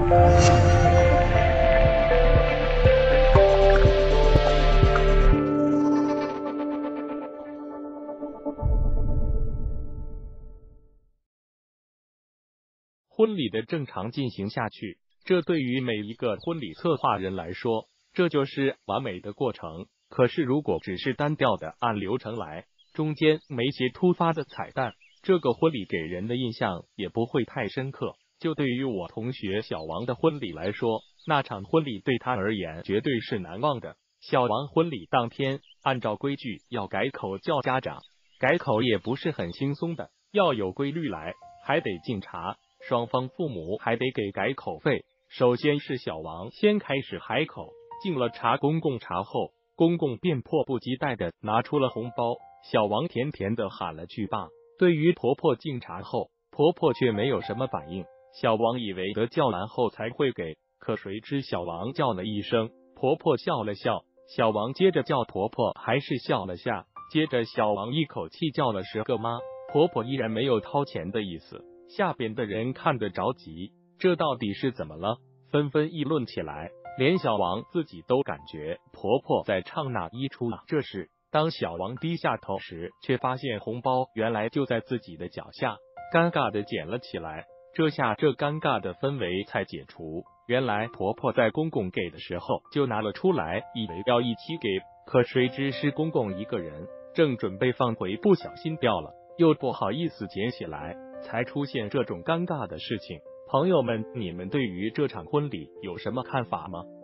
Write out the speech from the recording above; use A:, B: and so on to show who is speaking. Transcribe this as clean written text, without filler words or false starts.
A: 婚礼的正常进行下去，这对于每一个婚礼策划人来说，这就是完美的过程。可是如果只是单调的按流程来，中间没些突发的彩蛋，这个婚礼给人的印象也不会太深刻。就对于我同学小王的婚礼来说，那场婚礼对他而言绝对是难忘的。小王婚礼当天，按照规矩要改口叫家长，改口也不是很轻松的，要有规律来，还得敬茶，双方父母还得给改口费。首先是小王先开始海口，敬了茶公公茶后，公公便迫不及待的拿出了红包，小王甜甜的喊了句爸。对于婆婆敬茶后，婆婆却没有什么反应，小王以为得叫完后才会给，可谁知小王叫了一声，婆婆笑了笑，小王接着叫婆婆还是笑了下，接着小王一口气叫了10个妈，婆婆依然没有掏钱的意思。下边的人看得着急，这到底是怎么了？纷纷议论起来，连小王自己都感觉婆婆在唱哪一出啊。这时当小王低下头时，却发现红包原来就在自己的脚下，尴尬的捡了起来。这下这尴尬的氛围才解除，原来婆婆在公公给的时候就拿了出来，以为要一起给，可谁知是公公一个人，正准备放回，不小心掉了，又不好意思捡起来，才出现这种尴尬的事情。朋友们，你们对于这场婚礼有什么看法吗？